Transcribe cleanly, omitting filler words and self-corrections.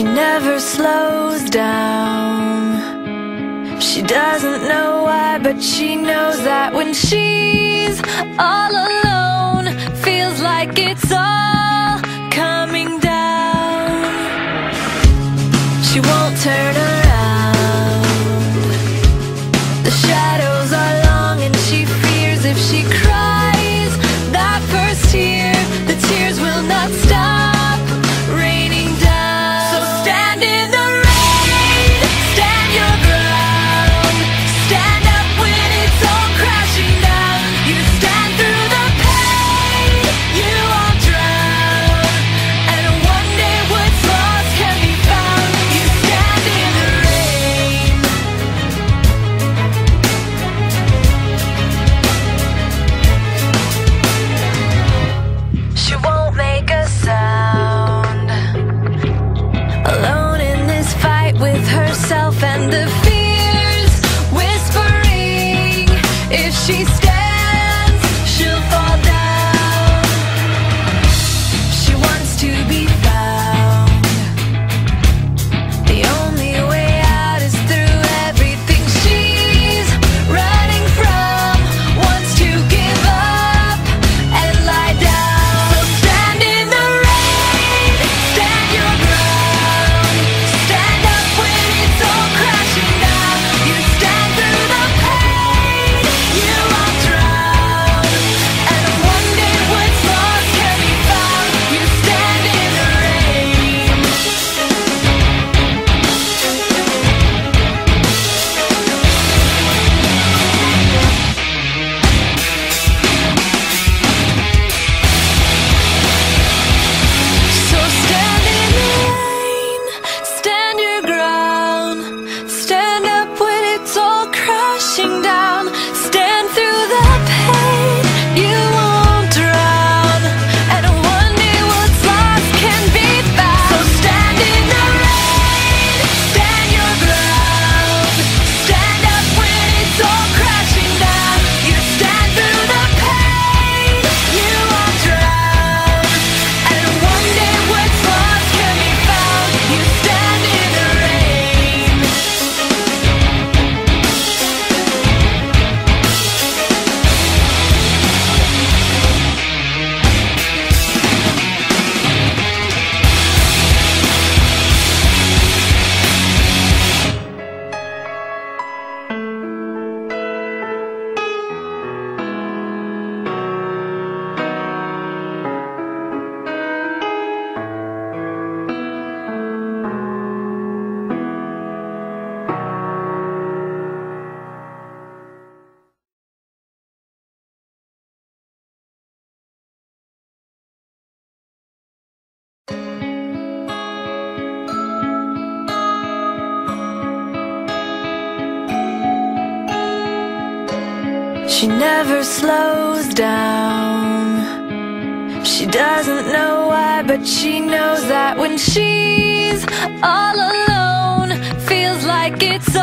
She never slows down. She doesn't know why, but she knows that when she's all alone, feels like it's all coming down. She won't turn around. The shadows are long and she fears if she cries that first tear, the tears will not stop raining down. So stand in the rain, stand your ground, stand up when it's all crashing down. You stand through the pain, you won't drown, and one day what's lost can be found. You stand in the rain. She won't make a sound, alone in this fight with herself and the fears whispering. If she stands, she'll fall down. She wants to be found. The only way out is through everything she's running from. Wants to give up and lie down. So stand in the rain, stand your ground, stand up when it's all crashing down. You stand through the pain, you won't drown, and one day what's lost can be found. You stand in the rain. So stand in the rain, stand your ground, stand up when it's all crashing down. Stand through the pain, you won't drown, and one day what's lost can be found. So stand in the rain, stand your ground, stand up when it's all crashing down. You stand through the pain, you won't drown, and one day what's lost can be found. You stand in the rain. She never slows down. She doesn't know why, but she knows that when she's all alone, feels like it's